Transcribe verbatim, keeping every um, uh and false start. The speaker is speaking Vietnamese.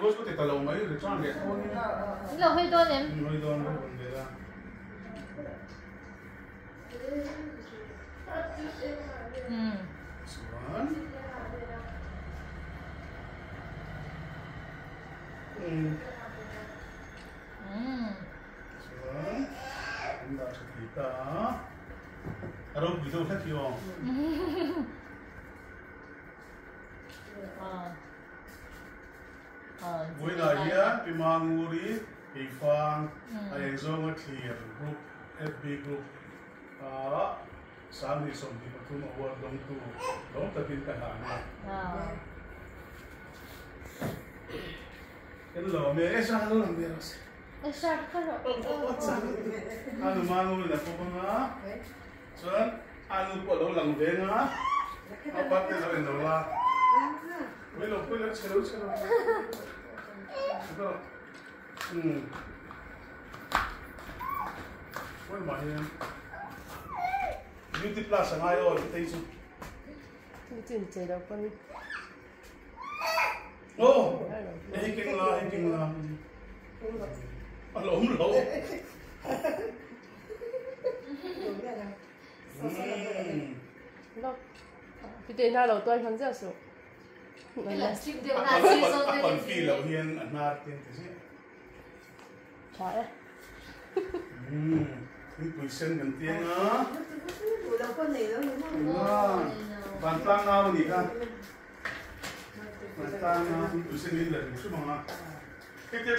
Bos ko tita lo mai le chang le. Lo hơi đôi em. Noi don lo bon de la. Hmm. Suan. Hmm. Hmm. Suan. Anda kita. Aro bido thak yo. À. À. Vui là ya pimanguri ifang ai zong a clear group F B group. À. Sáng đi xong thì mà thu mà vợ đông tu đông tập tin cả hàng À. cái lò mẹ ấy sao nó làm việc Ê sao cái rồi. anh mang người là không ngã sơn anh có lâu lần về ngã anh bắt cái rồi đâu là mấy lúc mấy lúc chơi chơi đó ừ quên mà em beauty plus ang ayaw, tay so. Tin chơi đâu con. Oh, hiking la, hiking la. Alo, umlo. Lo. Pite na lo toy khang ja so. Cái là chim điệu Ako là chim số ako feel ako hiyan at natin kasi. Chả. Hmm, ini puisen gantian ah. Nah, bantang na ni ka. Bantang na puisen ni la, gusto mga.